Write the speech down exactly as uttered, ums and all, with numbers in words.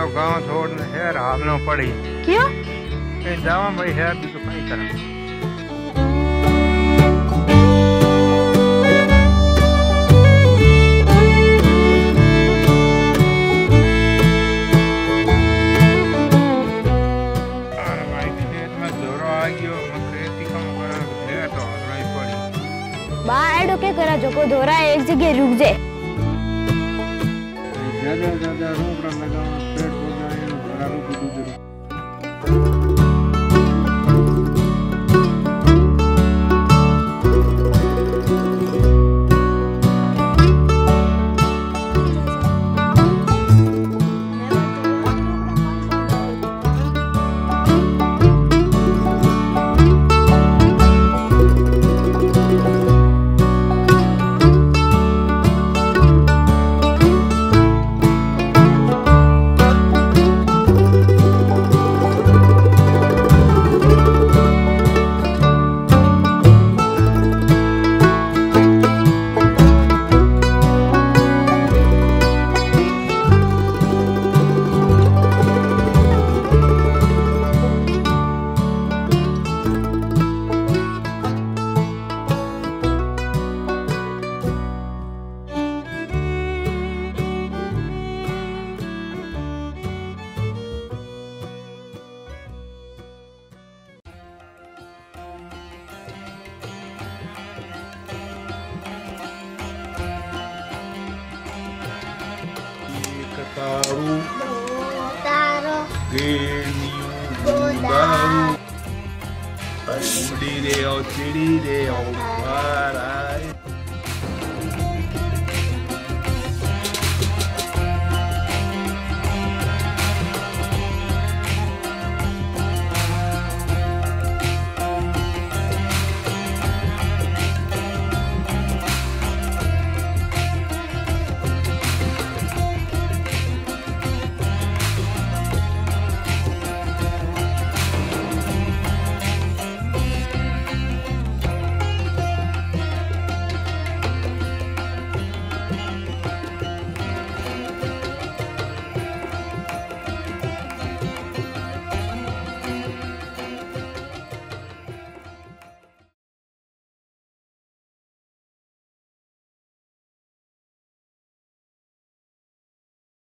गांव छोड़ने शहर हालना पड़ी। क्यों? कहीं जावा भाई शहर भी तो कहीं करा। बा एडो के करा जो को दोरा एक जगह रुक जाए। ज्यादा ज्यादा रोकड़ा लगाना पेड़ पौधा है घरा रुक दूसरे। Taru, taru, geniu, baru, chidi deo, chidi deo, parai.